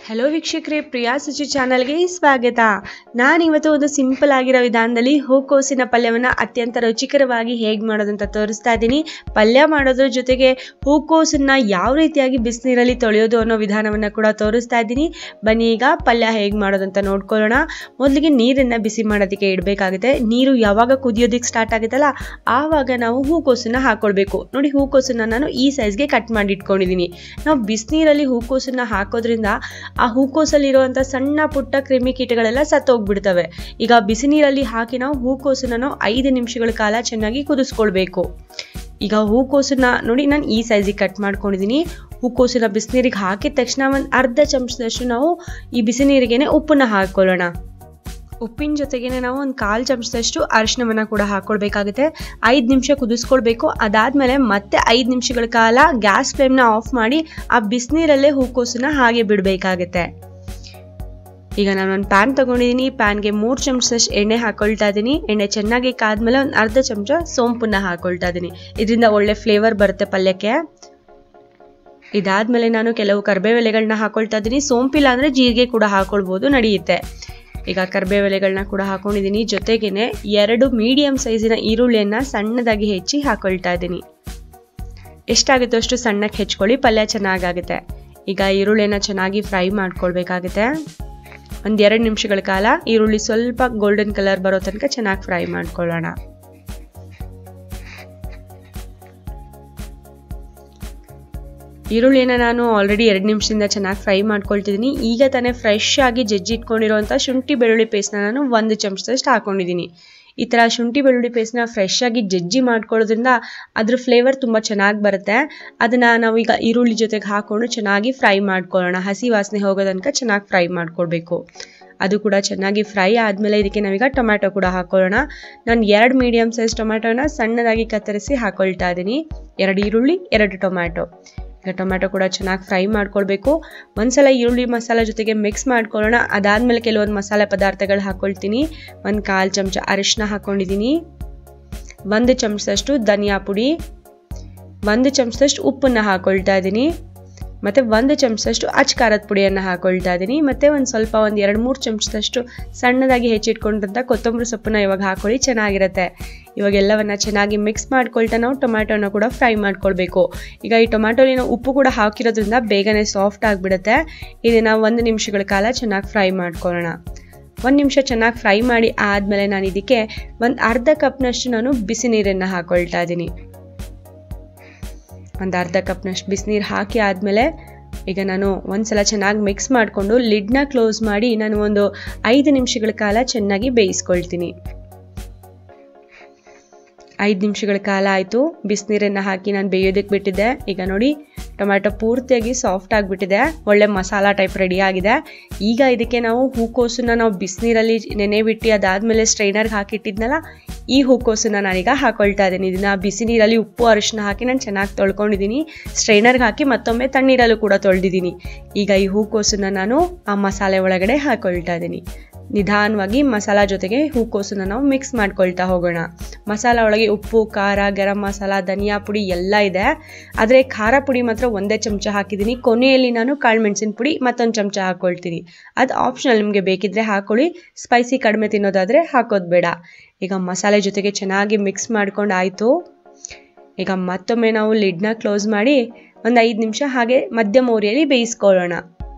Hello ವೀಕ್ಷಕರೇ, ಪ್ರಿಯಾ ಸುಚಿ ಚಾನಲ್ಗೆ ಸ್ವಾಗತ. ನಾನಿವತ್ತು ಒಂದು ಸಿಂಪಲ್ ಆಗಿರೋ ವಿಧಾನದಲ್ಲಿ ಹೂಕೋಸಿನ ಪಲ್ಯವನ್ನು ಅತ್ಯಂತ ರುಚಿಕರವಾಗಿ ಹೇಗೆ ಮಾಡೋದಂತ ತೋರಿಸ್ತಾ ಇದ್ದೀನಿ. ಪಲ್ಯ ಮಾಡೋದ್ರ ಜೊತೆಗೆ ಹೂಕೋಸನ್ನ ಯಾವ ರೀತಿಯಾಗಿ ಬಿಸಿನೀರಲ್ಲಿ ತೊಳೆಯೋದು ಅನ್ನೋ ವಿಧಾನವನ್ನು ಕೂಡ ತೋರಿಸ್ತಾ ಇದ್ದೀನಿ. ಬನ್ನಿ ಈಗ ಪಲ್ಯ ಹೇಗೆ ಮಾಡೋದಂತ ನೋಡ್ಕೊಳ್ಳೋಣ. ಮೊದಲಿಗೆ ನೀರನ್ನು ಬಿಸಿ ಮಾಡೋದಕ್ಕೆ ಇಡಬೇಕಾಗುತ್ತೆ. ನೀರು ಯಾವಾಗ ಕುದಿಯೋದಕ್ಕೆ ಸ್ಟಾರ್ಟ್ ಆಗುತ್ತಲ್ಲ ಆವಾಗ ನಾವು ಹೂಕೋಸನ್ನ ಹಾಕೊಳ್ಬೇಕು. ನೋಡಿ, ಹೂಕೋಸನ್ನ ನಾನು ಈ ಸೈಜ್ಗೆ ಕಟ್ ಮಾಡಿ ಇಟ್ಕೊಂಡಿದ್ದೀನಿ. ನಾವು ಬಿಸಿನೀರಲ್ಲಿ ಹೂಕೋಸನ್ನ ಹಾಕೋದ್ರಿಂದ ಆ ಹೂಕೋಸಲ್ಲಿರುವಂಥ ಸಣ್ಣ ಪುಟ್ಟ ಕ್ರಿಮಿಕೀಟಗಳೆಲ್ಲ ಸತ್ತೋಗ್ಬಿಡ್ತವೆ. ಈಗ ಬಿಸಿ ನೀರಲ್ಲಿ ಹಾಕಿ ನಾವು ಹೂಕೋಸನ್ನ 5 ನಿಮಿಷಗಳ ಕಾಲ ಚೆನ್ನಾಗಿ ಕುದಿಸ್ಕೊಳ್ಬೇಕು. ಈಗ ಹೂಕೋಸನ್ನ ನೋಡಿ ನಾನು ಈ ಸೈಜಿಗೆ ಕಟ್ ಮಾಡ್ಕೊಂಡಿದ್ದೀನಿ. ಹೂಕೋಸನ್ನ ಬಿಸಿನೀರಿಗೆ ಹಾಕಿದ ತಕ್ಷಣ ಒಂದು ಅರ್ಧ ಚಮಚದಷ್ಟು ನಾವು ಈ ಬಿಸಿ ನೀರಿಗೇನೆ ಉಪ್ಪನ್ನ ಹಾಕೊಳ್ಳೋಣ. ಉಪ್ಪಿನ ಜೊತೆಗೇನೆ ನಾವು ಒಂದು 1/4 ಚಮಚದಷ್ಟು ಅರಿಶಿನವನ್ನು ಕೂಡ ಹಾಕೊಳ್ಬೇಕಾಗುತ್ತೆ. 5 ನಿಮಿಷ ಕುದಿಸ್ಕೊಳ್ಬೇಕು. ಅದಾದ್ಮೇಲೆ ಮತ್ತೆ 5 ನಿಮಿಷಗಳ ಕಾಲ ಗ್ಯಾಸ್ ಫ್ಲೇಮ್ನ ಆಫ್ ಮಾಡಿ ಆ ಬಿಸಿನೀರಲ್ಲೇ ಹೂಕೋಸನ್ನ ಹಾಗೆ ಬಿಡಬೇಕಾಗುತ್ತೆ. ಈಗ ನಾನು ಒಂದು ಪ್ಯಾನ್ ತಗೊಂಡಿದ್ದೀನಿ. ಪ್ಯಾನ್ಗೆ 3 ಚಮಚದಷ್ಟು ಎಣ್ಣೆ ಹಾಕೊಳ್ತಾ ಇದ್ದೀನಿ. ಎಣ್ಣೆ ಚೆನ್ನಾಗಿ ಕಾದ್ಮೇಲೆ ಒಂದು ಅರ್ಧ ಚಮಚ ಸೋಂಪನ್ನ ಹಾಕೊಳ್ತಾ ಇದ್ದೀನಿ. ಇದರಿಂದ ಒಳ್ಳೆ ಫ್ಲೇವರ್ ಬರುತ್ತೆ ಪಲ್ಯಕ್ಕೆ. ಇದಾದ್ಮೇಲೆ ನಾನು ಕೆಲವು ಕರಿಬೇವು ಎಲೆಗಳನ್ನ ಹಾಕೊಳ್ತಾ ಇದ್ದೀನಿ. ಸೋಂಪಿಲ್ಲ ಅಂದ್ರೆ ಜೀರಿಗೆ ಕೂಡ ಹಾಕೊಳ್ಬೋದು, ನಡೆಯುತ್ತೆ. ಈಗ ಕರಿಬೇವು ಎಲೆಗಳನ್ನ ಕೂಡ ಹಾಕೊಂಡಿದ್ದೀನಿ. ಜೊತೆಗೇನೆ 2 ಮೀಡಿಯಂ ಸೈಜಿನ ಈರುಳ್ಳಿಯನ್ನ ಸಣ್ಣದಾಗಿ ಹೆಚ್ಚಿ ಹಾಕೊಳ್ತಾ ಇದ್ದೀನಿ. ಎಷ್ಟಾಗುತ್ತೋ ಅಷ್ಟು ಸಣ್ಣಕ್ಕೆ ಹೆಚ್ಕೊಳ್ಳಿ, ಪಲ್ಯ ಚೆನ್ನಾಗಾಗುತ್ತೆ. ಈಗ ಈರುಳ್ಳಿಯನ್ನ ಚೆನ್ನಾಗಿ ಫ್ರೈ ಮಾಡ್ಕೊಳ್ಬೇಕಾಗುತ್ತೆ. ಒಂದು 2 ನಿಮಿಷಗಳ ಕಾಲ ಈರುಳ್ಳಿ ಸ್ವಲ್ಪ ಗೋಲ್ಡನ್ ಕಲರ್ ಬರೋ ತನಕ ಚೆನ್ನಾಗಿ ಫ್ರೈ ಮಾಡ್ಕೊಳ್ಳೋಣ. ಈರುಳ್ಳಿನ ನಾನು ಆಲ್ರೆಡಿ 2 ನಿಮಿಷದಿಂದ ಚೆನ್ನಾಗಿ ಫ್ರೈ ಮಾಡ್ಕೊಳ್ತಿದ್ದೀನಿ. ಈಗ ತಾನೇ ಫ್ರೆಶ್ ಆಗಿ ಜಜ್ಜಿಟ್ಕೊಂಡಿರುವಂಥ ಶುಂಠಿ ಬೆಳ್ಳುಳ್ಳಿ ಪೇಸ್ಟ್ನ ನಾನು 1 ಚಮಚದಷ್ಟು ಹಾಕೊಂಡಿದ್ದೀನಿ. ಈ ಥರ ಶುಂಠಿ ಬೆಳ್ಳುಳ್ಳಿ ಪೇಸ್ಟ್ನ ಫ್ರೆಶ್ ಆಗಿ ಜಜ್ಜಿ ಮಾಡ್ಕೊಳ್ಳೋದ್ರಿಂದ ಅದ್ರ ಫ್ಲೇವರ್ ತುಂಬ ಚೆನ್ನಾಗಿ ಬರುತ್ತೆ. ಅದನ್ನು ನಾವು ಈಗ ಈರುಳ್ಳಿ ಜೊತೆಗೆ ಹಾಕ್ಕೊಂಡು ಚೆನ್ನಾಗಿ ಫ್ರೈ ಮಾಡ್ಕೊಳ್ಳೋಣ. ಹಸಿ ವಾಸನೆ ಹೋಗೋ ತನಕ ಚೆನ್ನಾಗಿ ಫ್ರೈ ಮಾಡ್ಕೊಳ್ಬೇಕು. ಅದು ಕೂಡ ಚೆನ್ನಾಗಿ ಫ್ರೈ ಆದಮೇಲೆ ಇದಕ್ಕೆ ನಾವೀಗ ಟೊಮ್ಯಾಟೊ ಕೂಡ ಹಾಕೊಳ್ಳೋಣ. ನಾನು 2 ಮೀಡಿಯಂ ಸೈಜ್ ಟೊಮ್ಯಾಟೊನ ಸಣ್ಣದಾಗಿ ಕತ್ತರಿಸಿ ಹಾಕೊಳ್ತಾ ಇದ್ದೀನಿ. 2 ಈರುಳ್ಳಿ 2 ಟೊಮ್ಯಾಟೊ. ಈಗ ಟೊಮ್ಯಾಟೊ ಕೂಡ ಚೆನ್ನಾಗಿ ಫ್ರೈ ಮಾಡ್ಕೊಳ್ಬೇಕು. ಒಂದ್ಸಲ ಈರುಳ್ಳಿ ಮಸಾಲೆ ಜೊತೆಗೆ ಮಿಕ್ಸ್ ಮಾಡ್ಕೊಳ್ಳೋಣ. ಅದಾದ್ಮೇಲೆ ಕೆಲವೊಂದು ಮಸಾಲೆ ಪದಾರ್ಥಗಳು ಹಾಕೊಳ್ತೀನಿ. 1/4 ಚಮಚ ಅರಿಶಿನ ಹಾಕೊಂಡಿದ್ದೀನಿ. 1 ಚಮಚದಷ್ಟು ಧನಿಯಾ ಪುಡಿ, 1 ಚಮಚದಷ್ಟು ಉಪ್ಪನ್ನ ಹಾಕೊಳ್ತಾ ಇದ್ದೀನಿ. ಮತ್ತೆ 1 ಚಮಚದಷ್ಟು ಅಚ್ಚ ಖಾರದ ಪುಡಿಯನ್ನು ಹಾಕೊಳ್ತಾ ಇದ್ದೀನಿ. ಮತ್ತೆ ಒಂದು 2-3 ಚಮಚದಷ್ಟು ಸಣ್ಣದಾಗಿ ಹೆಚ್ಚಿಟ್ಕೊಂಡಂಥ ಕೊತ್ತಂಬರಿ ಸೊಪ್ಪನ್ನ ಇವಾಗ ಹಾಕೊಳ್ಳಿ, ಚೆನ್ನಾಗಿರುತ್ತೆ. ಇವಾಗ ಎಲ್ಲವನ್ನ ಚೆನ್ನಾಗಿ ಮಿಕ್ಸ್ ಮಾಡ್ಕೊಳ್ತಾ ನಾವು ಟೊಮ್ಯಾಟೊನ ಕೂಡ ಫ್ರೈ ಮಾಡ್ಕೊಳ್ಬೇಕು. ಈಗ ಈ ಟೊಮ್ಯಾಟೊಲಿ ನಾವು ಉಪ್ಪು ಕೂಡ ಹಾಕಿರೋದ್ರಿಂದ ಬೇಗನೆ ಸಾಫ್ಟ್ ಆಗಿಬಿಡುತ್ತೆ. ಇದನ್ನು 1 ನಿಮಿಷಗಳ ಕಾಲ ಚೆನ್ನಾಗಿ ಫ್ರೈ ಮಾಡ್ಕೊಳ್ಳೋಣ. 1 ನಿಮಿಷ ಚೆನ್ನಾಗಿ ಫ್ರೈ ಮಾಡಿ ಆದಮೇಲೆ ನಾನು ಇದಕ್ಕೆ ಒಂದು ಅರ್ಧ ಕಪ್ನಷ್ಟು ನಾನು ಬಿಸಿ ನೀರನ್ನು ಹಾಕೊಳ್ತಾ ಇದ್ದೀನಿ. ಒಂದು ಅರ್ಧ ಕಪ್ನಷ್ಟು ಬಿಸಿನೀರು ಹಾಕಿ ಆದಮೇಲೆ ಈಗ ನಾನು ಒಂದ್ಸಲ ಚೆನ್ನಾಗಿ ಮಿಕ್ಸ್ ಮಾಡಿಕೊಂಡು ಲಿಡ್ನ ಕ್ಲೋಸ್ ಮಾಡಿ ನಾನು ಒಂದು 5 ನಿಮಿಷಗಳ ಕಾಲ ಚೆನ್ನಾಗಿ ಬೇಯಿಸ್ಕೊಳ್ತೀನಿ. 5 ನಿಮಿಷಗಳ ಕಾಲ ಆಯಿತು. ಬಿಸಿನೀರನ್ನು ಹಾಕಿ ನಾನು ಬೇಯೋದಕ್ಕೆ ಬಿಟ್ಟಿದ್ದೆ. ಈಗ ನೋಡಿ ಟೊಮ್ಯಾಟೊ ಪೂರ್ತಿಯಾಗಿ ಸಾಫ್ಟ್ ಆಗಿಬಿಟ್ಟಿದೆ. ಒಳ್ಳೆ ಮಸಾಲ ಟೈಪ್ ರೆಡಿ ಆಗಿದೆ. ಈಗ ಇದಕ್ಕೆ ನಾವು ಹೂಕೋಸನ್ನ ನಾವು ಬಿಸಿನೀರಲ್ಲಿ ನೆನೆ ಬಿಟ್ಟು ಅದಾದಮೇಲೆ ಸ್ಟ್ರೈನರ್ಗೆ ಹಾಕಿಟ್ಟಿದ್ನಲ್ಲ, ಈ ಹೂಕೋಸನ್ನ ನಾನೀಗ ಹಾಕೊಳ್ತಾ ಇದ್ದೀನಿ. ಇದನ್ನು ಬಿಸಿ ನೀರಲ್ಲಿ ಉಪ್ಪು ಅರಿಶಿನ ಹಾಕಿ ನಾನು ಚೆನ್ನಾಗಿ ತೊಳ್ಕೊಂಡಿದ್ದೀನಿ. ಸ್ಟ್ರೈನರ್ಗೆ ಹಾಕಿ ಮತ್ತೊಮ್ಮೆ ತಣ್ಣೀರಲ್ಲೂ ಕೂಡ ತೊಳೆದಿದ್ದೀನಿ. ಈಗ ಈ ಹೂಕೋಸನ್ನ ನಾನು ಆ ಮಸಾಲೆ ಒಳಗಡೆ ಹಾಕೊಳ್ತಾ ಇದ್ದೀನಿ. ನಿಧಾನವಾಗಿ ಮಸಾಲ ಜೊತೆಗೆ ಹೂಕೋಸನ್ನ ನಾವು ಮಿಕ್ಸ್ ಮಾಡ್ಕೊಳ್ತಾ ಹೋಗೋಣ. ಮಸಾಲ ಒಳಗೆ ಉಪ್ಪು, ಖಾರ, ಗರಂ ಮಸಾಲ, ಧನಿಯಾ ಪುಡಿ ಎಲ್ಲ ಇದೆ. ಆದರೆ ಖಾರ ಪುಡಿ ಮಾತ್ರ 1 ಚಮಚ ಹಾಕಿದ್ದೀನಿ. ಕೊನೆಯಲ್ಲಿ ನಾನು ಕಾಳು ಮೆಣಸಿನ ಪುಡಿ ಮತ್ತೊಂದು ಚಮಚ ಹಾಕ್ಕೊಳ್ತೀನಿ. ಅದು ಆಪ್ಷನಲ್, ನಿಮಗೆ ಬೇಕಿದ್ರೆ ಹಾಕೊಳ್ಳಿ. ಸ್ಪೈಸಿ ಕಡಿಮೆ ತಿನ್ನೋದಾದರೆ ಹಾಕೋದು ಬೇಡ. ಈಗ ಮಸಾಲೆ ಜೊತೆಗೆ ಚೆನ್ನಾಗಿ ಮಿಕ್ಸ್ ಮಾಡ್ಕೊಂಡು ಆಯಿತು. ಈಗ ಮತ್ತೊಮ್ಮೆ ನಾವು ಲಿಡ್ನ ಕ್ಲೋಸ್ ಮಾಡಿ ಒಂದು 5 ನಿಮಿಷ ಹಾಗೆ ಮಧ್ಯಮ ಉರಿಯಲ್ಲಿ ಬೇಯಿಸ್ಕೊಳ್ಳೋಣ.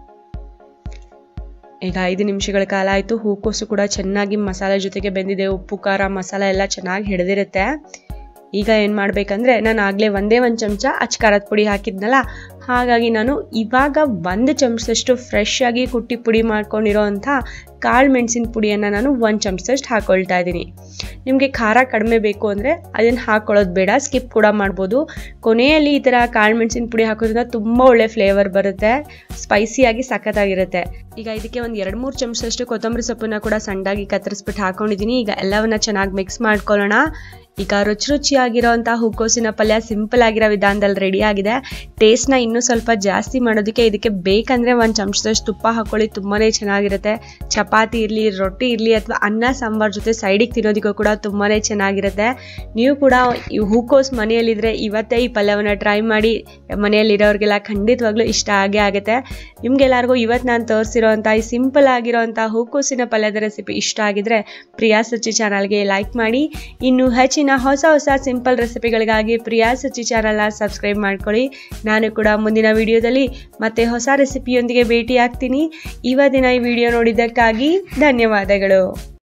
ಈಗ 5 ನಿಮಿಷಗಳ ಕಾಲ ಆಯಿತು. ಹೂಕೋಸು ಕೂಡ ಚೆನ್ನಾಗಿ ಮಸಾಲೆ ಜೊತೆಗೆ ಬೆಂದಿದೆ. ಉಪ್ಪು, ಖಾರ, ಮಸಾಲ ಎಲ್ಲ ಚೆನ್ನಾಗಿ ಹಿಡಿದಿರುತ್ತೆ. ಈಗ ಏನು ಮಾಡಬೇಕಂದ್ರೆ ನಾನು ಆಗಲೇ 1 ಚಮಚ ಅಚ್ಚ ಖಾರದ ಪುಡಿ ಹಾಕಿದ್ನಲ್ಲ, ಹಾಗಾಗಿ ನಾನು ಇವಾಗ 1 ಚಮಚದಷ್ಟು ಫ್ರೆಶ್ ಆಗಿ ಕುಟ್ಟಿ ಪುಡಿ ಮಾಡ್ಕೊಂಡಿರೋ ಅಂಥ ಕಾಳು ಮೆಣಸಿನ ಪುಡಿಯನ್ನು ನಾನು 1 ಚಮಚದಷ್ಟು ಹಾಕೊಳ್ತಾ ಇದ್ದೀನಿ. ನಿಮಗೆ ಖಾರ ಕಡಿಮೆ ಬೇಕು ಅಂದರೆ ಅದನ್ನು ಹಾಕ್ಕೊಳ್ಳೋದು ಬೇಡ, ಸ್ಕಿಪ್ ಕೂಡ ಮಾಡ್ಬೋದು. ಕೊನೆಯಲ್ಲಿ ಈ ಥರ ಕಾಳು ಮೆಣಸಿನ ಪುಡಿ ಹಾಕೋದ್ರಿಂದ ತುಂಬ ಒಳ್ಳೆ ಫ್ಲೇವರ್ ಬರುತ್ತೆ, ಸ್ಪೈಸಿಯಾಗಿ ಸಖತ್ತಾಗಿರುತ್ತೆ. ಈಗ ಇದಕ್ಕೆ ಒಂದು 2-3 ಚಮಚದಷ್ಟು ಕೊತ್ತಂಬರಿ ಸೊಪ್ಪನ್ನ ಕೂಡ ಸಣ್ಣದಾಗಿ ಕತ್ತರಿಸ್ಬಿಟ್ಟು ಹಾಕೊಂಡಿದ್ದೀನಿ. ಈಗ ಎಲ್ಲವನ್ನ ಚೆನ್ನಾಗಿ ಮಿಕ್ಸ್ ಮಾಡ್ಕೊಳ್ಳೋಣ. ಈಗ ರುಚಿಯಾಗಿರೋಂಥ ಹೂಕೋಸಿನ ಪಲ್ಯ ಸಿಂಪಲ್ ಆಗಿರೋ ವಿಧಾನದಲ್ಲಿ ರೆಡಿ ಆಗಿದೆ. ಟೇಸ್ಟ್ನ ಇನ್ನೂ ಸ್ವಲ್ಪ ಜಾಸ್ತಿ ಮಾಡೋದಕ್ಕೆ ಇದಕ್ಕೆ ಬೇಕಂದರೆ 1 ಚಮಚದಷ್ಟು ತುಪ್ಪ ಹಾಕೊಳ್ಳಿ, ತುಂಬಾ ಚೆನ್ನಾಗಿರುತ್ತೆ. ಚಪಾತಿ ಇರಲಿ, ರೊಟ್ಟಿ ಇರಲಿ ಅಥವಾ ಅನ್ನ ಸಾಂಬಾರ್ ಜೊತೆ ಸೈಡಿಗೆ ತಿನ್ನೋದಕ್ಕೂ ಕೂಡ ತುಂಬಾ ಚೆನ್ನಾಗಿರುತ್ತೆ. ನೀವು ಕೂಡ ಈ ಹೂಕೋಸು ಮನೆಯಲ್ಲಿದ್ದರೆ ಇವತ್ತೇ ಈ ಪಲ್ಯವನ್ನು ಟ್ರೈ ಮಾಡಿ. ಮನೆಯಲ್ಲಿರೋರಿಗೆಲ್ಲ ಖಂಡಿತವಾಗ್ಲೂ ಇಷ್ಟ ಆಗೇ ಆಗುತ್ತೆ. ನಿಮಗೆಲ್ಲರಿಗೂ ಇವತ್ತು ನಾನು ತೋರಿಸಿರೋಂಥ ಈ ಸಿಂಪಲ್ ಆಗಿರೋಂಥ ಹೂಕೋಸಿನ ಪಲ್ಯದ ರೆಸಿಪಿ ಇಷ್ಟ ಆಗಿದ್ರೆ ಪ್ರಿಯಾ ಸಚ್ಚಿ ಚಾನಲ್ಗೆ ಲೈಕ್ ಮಾಡಿ. ಇನ್ನು ಹೆಚ್ಚಿನ ಹೊಸ ಸಿಂಪಲ್ ರೆಸಿಪಿಗಳಿಗಾಗಿ ಪ್ರಿಯಾ ಸಚ್ಚಿ ಚಾನಲ್ನ ಸಬ್ಸ್ಕ್ರೈಬ್ ಮಾಡ್ಕೊಳ್ಳಿ. ನಾನು ಕೂಡ ಮುಂದಿನ ವಿಡಿಯೋದಲ್ಲಿ ಮತ್ತೆ ಹೊಸ ರೆಸಿಪಿಯೊಂದಿಗೆ ಭೇಟಿ ಆಗ್ತೀನಿ. ಇವತ್ತಿನ ಈ ವಿಡಿಯೋ ನೋಡಿದ್ದಕ್ಕಾಗಿ ಧನ್ಯವಾದಗಳು.